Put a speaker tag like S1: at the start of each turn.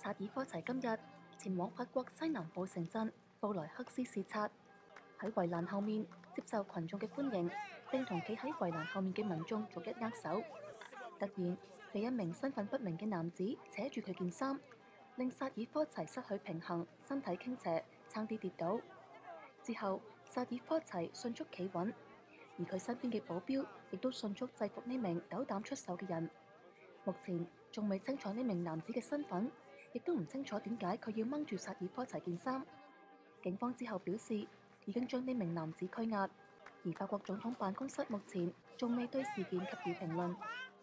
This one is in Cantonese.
S1: 薩爾科齊今日前往法國西南部城鎮布萊克斯視察，喺圍欄後面接受群眾嘅歡迎，並同企喺圍欄後面嘅民眾逐一握手。突然，被一名身份不明嘅男子扯住佢件衫，令薩爾科齊失去平衡，身體傾斜，差啲跌倒。之後，薩爾科齊迅速企穩，而佢身邊嘅保鏢亦都迅速制服呢名鬥膽出手嘅人。目前仲未清楚呢名男子嘅身份，亦都唔清楚點解佢要掹住薩爾科齊件衫。警方之後表示，已經將呢名男子拘押，而法國總統辦公室目前仲未對事件給予評論。